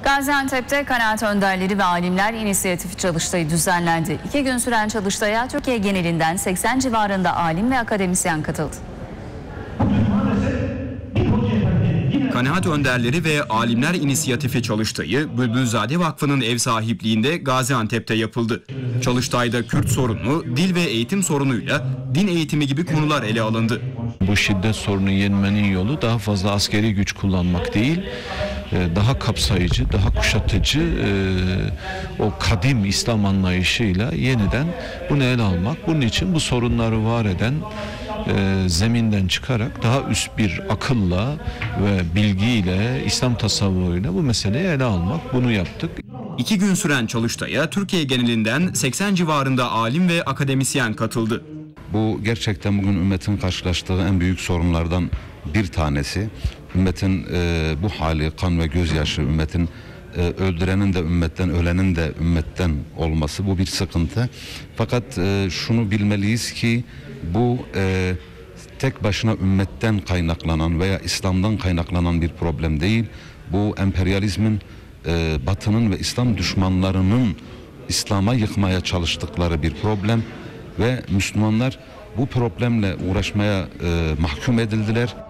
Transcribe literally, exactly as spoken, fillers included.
Gaziantep'te kanaat önderleri ve alimler inisiyatifi çalıştayı düzenlendi. İki gün süren çalıştaya Türkiye genelinden seksen civarında alim ve akademisyen katıldı. Kanaat önderleri ve alimler inisiyatifi çalıştayı Bülbülzade Vakfı'nın ev sahipliğinde Gaziantep'te yapıldı. Çalıştayda Kürt sorunu, dil ve eğitim sorunuyla din eğitimi gibi konular ele alındı. Bu şiddet sorunu yenmenin yolu daha fazla askeri güç kullanmak değil, daha kapsayıcı, daha kuşatıcı o kadim İslam anlayışıyla yeniden bunu ele almak. Bunun için bu sorunları var eden zeminden çıkarak daha üst bir akılla ve bilgiyle, İslam tasavvuruyla bu meseleyi ele almak, bunu yaptık. İki gün süren çalıştaya Türkiye genelinden seksen civarında alim ve akademisyen katıldı. Bu gerçekten bugün ümmetin karşılaştığı en büyük sorunlardan bir tanesi. Ümmetin e, bu hali, kan ve gözyaşı, ümmetin e, öldürenin de ümmetten, ölenin de ümmetten olması, bu bir sıkıntı. Fakat e, şunu bilmeliyiz ki bu e, tek başına ümmetten kaynaklanan veya İslam'dan kaynaklanan bir problem değil. Bu emperyalizmin, e, Batı'nın ve İslam düşmanlarının İslam'a yıkmaya çalıştıkları bir problem ve Müslümanlar bu problemle uğraşmaya e, mahkum edildiler.